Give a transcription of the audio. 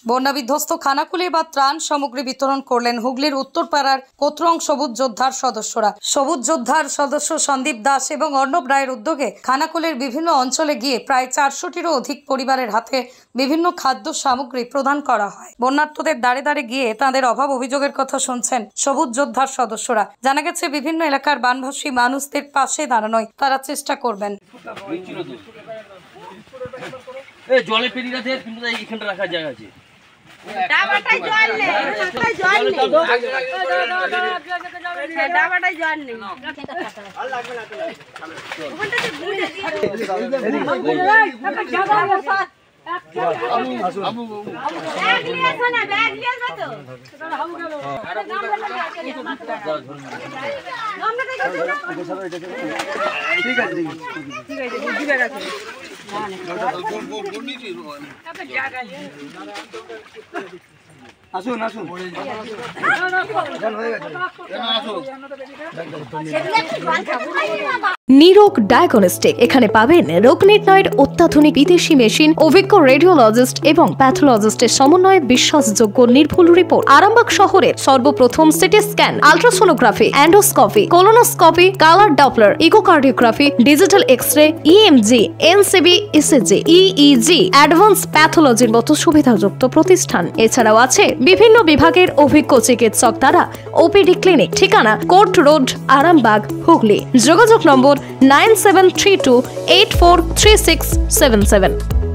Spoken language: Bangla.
বন্যা বিধ্বস্ত খানাকুলে বা ত্রাণ সামগ্রী বিতরণ করলেন হুগলির উত্তরপাড়ার কোতরং সবুজ যোদ্ধার সদস্যরা। সবুজ যোদ্ধার সদস্য সন্দীপ দাস এবং অর্ণব রায়ের উদ্যোগে খানাকুলের বিভিন্ন অঞ্চলে গিয়ে প্রায় 400টিরও অধিক পরিবারের হাতে বিভিন্ন খাদ্য সামগ্রী প্রদান করা হয়। বন্যার্তদের দাঁড়ে দাঁড়ে গিয়ে তাদের অভাব অভিযোগের কথা শুনছেন সবুজ যোদ্ধার সদস্যরা। জানা গেছে বিভিন্ন এলাকার বানভাসী মানুষদের পাশে দাঁড়ানোয় তারা চেষ্টা করবেন। জলে পেরিয়ে গেছে, কিন্তু এখানটা রাখার জায়গা আছে। ডাবাটাই জল নেই, জল নেই, ডাবাটাই জল নেই। ওখানটাতে ঘুরে দিয়ে ব্যাগ নিয়ে আসো না, ব্যাগ নিয়ে আসো তো। ঠিক আছে, ঠিক আছে, বুঝিয়ে রাখো। আসুন আসুন, নিরোগ ডায়াগনস্টিক। এখানে পাবেন রোগ নির্ণয়ের অত্যাধুনিক বিদেশি মেশিন, অভিজ্ঞ রেডিওলজিস্ট এবং প্যাথোলজিস্টের সমন্বয়ে বিশ্বাসযোগ্য নির্ভুল রিপোর্ট। আরামবাগ শহরের সর্বপ্রথম CT scan, ultrasonography, endoscopy, colonoscopy, colour Doppler, echocardiography, digital X-ray, EMG, NCV, ECG, EEG, advance প্যাথোলজির মতো সুবিধাযুক্ত প্রতিষ্ঠান। এছাড়াও আছে বিভিন্ন বিভাগের অভিজ্ঞ চিকিৎসক দ্বারা ওপিডি ক্লিনিক। ঠিকানা কোর্ট রোড, আরামবাগ, হুগলি। যোগাযোগ নম্বর 9732843677।